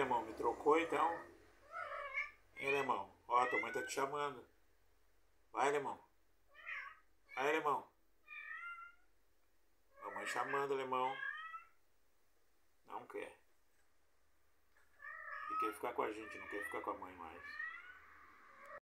alemão? Me trocou então? Hein, alemão? Ó, tua mãe tá te chamando. Vai, alemão. Vai, alemão. Mamãe chamando, alemão. Não quer. Ele quer ficar com a gente, não quer ficar com a mãe mais.